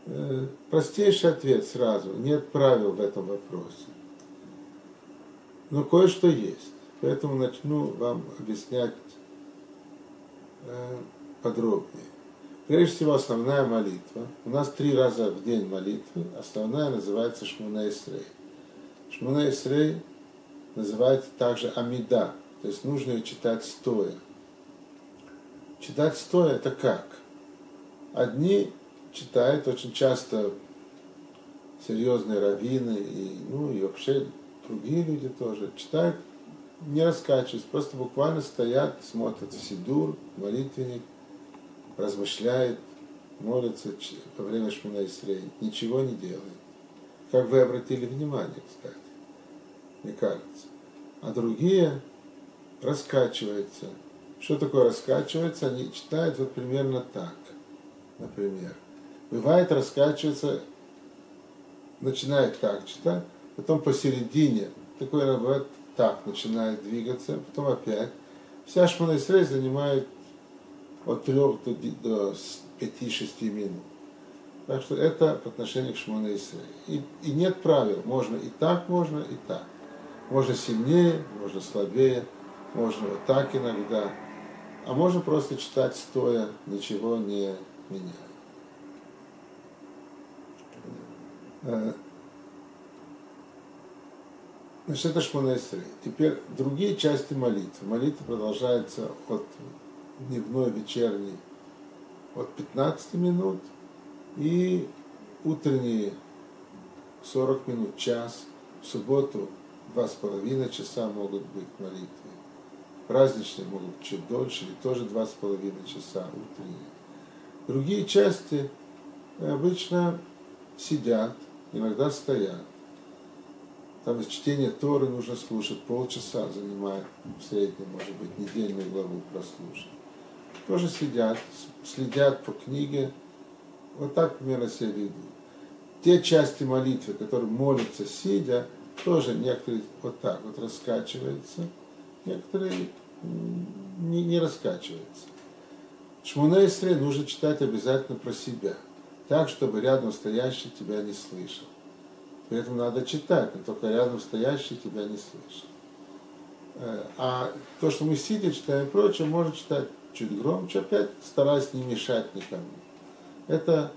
Простейший ответ сразу. Нет правил в этом вопросе. Но кое-что есть. Поэтому начну вам объяснять подробнее. Прежде всего, основная молитва. У нас 3 раза в день молитвы. Основная называется Шмона Эсрей. Шмона Эсрей называется также Амида. То есть нужно ее читать стоя. Читать стоя это как? Одни читают очень часто серьезные раввины и вообще другие люди тоже читают, не раскачиваясь, просто буквально стоят, смотрят в сидур, молитвенник, размышляют, молятся во время Шмона Эсрей, ничего не делают. Как вы обратили внимание, кстати, мне кажется. А другие раскачиваются. Что такое раскачивается? Они читают вот примерно так. Например, бывает раскачивается, начинает так читать, потом посередине, такое бывает так, начинает двигаться, потом опять. Вся Шмона Эсрей занимает от 3 до 5-6 минут. Так что это по отношению к Шмона Эсрей. И нет правил, можно и так, можно и так. Можно сильнее, можно слабее, можно вот так иногда. А можно просто читать стоя, ничего не меняя. Значит, это Шмона Эсрей. Теперь другие части молитвы. Молитва продолжается от дневной, вечерней от 15 минут и утренние 40 минут, час. В субботу 2,5 часа могут быть молитвы. Праздничные могут быть чуть дольше, или тоже 2,5 часа утренние. Другие части обычно сидят, иногда стоят. Там чтение Торы нужно слушать, полчаса занимает в среднем, может быть, недельную главу прослушать. Тоже сидят, следят по книге, вот так примерно себя ведут. Те части молитвы, которые молятся сидя, тоже некоторые вот так вот раскачиваются, некоторые не раскачиваются. Шмона Эсрей нужно читать обязательно про себя, так, чтобы рядом стоящий тебя не слышал. При этом надо читать, но только рядом стоящий тебя не слышит. А то, что мы сидя читаем и прочее, можно читать чуть громче, опять стараясь не мешать никому. Это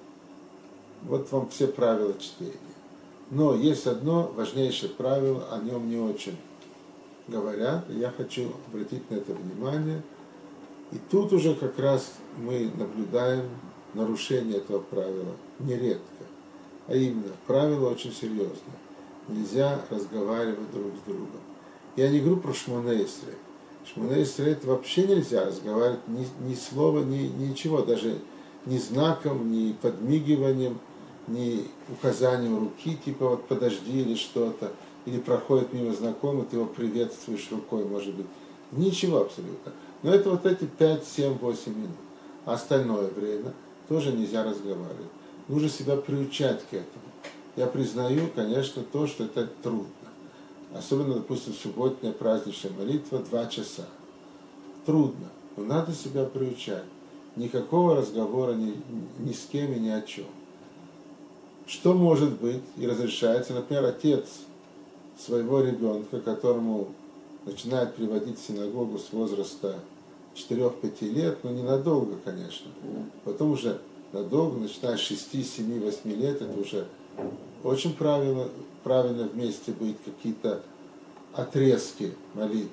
вот вам все правила чтения. Но есть одно важнейшее правило, о нем не очень говорят, и я хочу обратить на это внимание. И тут уже как раз мы наблюдаем нарушение этого правила нередко. А именно, правило очень серьезное. Нельзя разговаривать друг с другом. Я не говорю про Шмона Эсрей. Шмона Эсрей это вообще нельзя разговаривать ни слова, ничего, даже ни знаком, ни подмигиванием, ни указанием руки, типа вот подожди или что-то, или проходит мимо знакомый, ты его приветствуешь рукой, может быть. Ничего абсолютно. Но это вот эти 5, 7, 8 минут. А остальное время тоже нельзя разговаривать. Нужно себя приучать к этому. Я признаю, конечно, то, что это трудно. Особенно, допустим, субботняя праздничная молитва 2 часа. Трудно, но надо себя приучать. Никакого разговора ни с кем и ни о чем. Что может быть и разрешается, например, отец своего ребенка, которому начинает приводить в синагогу с возраста 4-5 лет, но ненадолго, конечно. Потом уже надолго, начиная с 6, 7, 8 лет, это уже очень правильно вместе быть, какие-то отрезки молитв.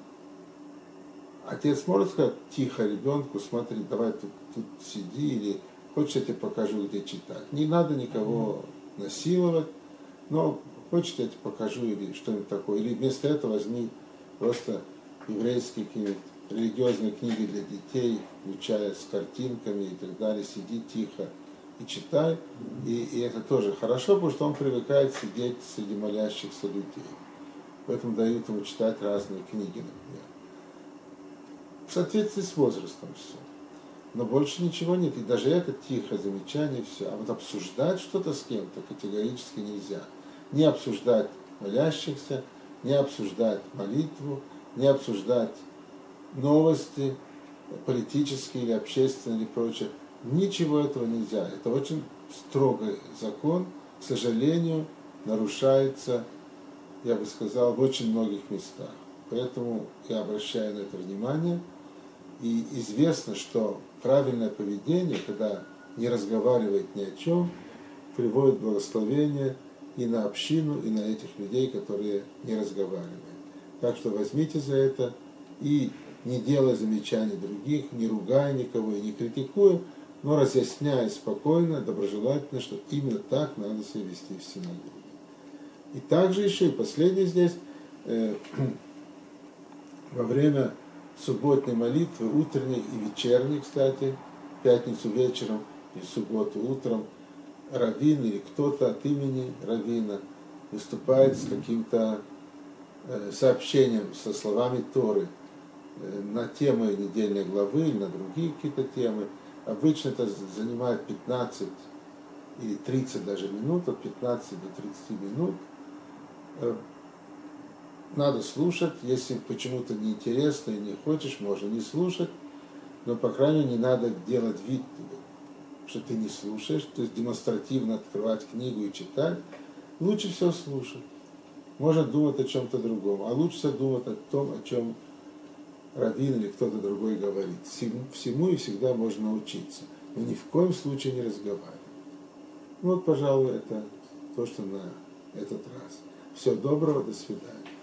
Отец может сказать тихо ребенку, смотри, давай тут сиди, или хочешь, я тебе покажу, где читать. Не надо никого насиловать, но хочешь, я тебе покажу, или что-нибудь такое. Или вместо этого возьми просто еврейские какие-нибудь религиозные книги для детей, включая с картинками и так далее, сиди тихо и читай. И это тоже хорошо, потому что он привыкает сидеть среди молящихся людей. Поэтому дают ему читать разные книги, например. В соответствии с возрастом все. Но больше ничего нет. И даже это тихо, замечание, все. А вот обсуждать что-то с кем-то категорически нельзя. Не обсуждать молящихся, не обсуждать молитву, не обсуждать новости, политические или общественные или прочее. Ничего этого нельзя. Это очень строгий закон, к сожалению, нарушается, я бы сказал, в очень многих местах. Поэтому я обращаю на это внимание. И известно, что правильное поведение, когда не разговаривает ни о чем, приводит благословение и на общину, и на этих людей, которые не разговаривают. Так что возьмите за это и не делая замечаний других, не ругая никого и не критикуя, но разъясняя спокойно, доброжелательно, что именно так надо себя вести в синагоге. И также еще и последнее здесь, во время субботней молитвы, утренней и вечерней, кстати, в пятницу вечером и в субботу утром, раввин или кто-то от имени раввина выступает с каким-то сообщением, со словами Торы на темы недельной главы или на другие какие-то темы. Обычно это занимает 15 или 30 даже минут, от 15 до 30 минут. Надо слушать, если почему-то неинтересно и не хочешь, можно не слушать, но, по крайней мере, не надо делать вид, что ты не слушаешь, то есть демонстративно открывать книгу и читать. Лучше всего слушать. Можно думать о чем-то другом, а лучше всего думать о том, о чем раввин или кто-то другой говорит. Всему и всегда можно научиться, но ни в коем случае не разговаривать. Вот, пожалуй, это то, что на этот раз. Всего доброго, до свидания.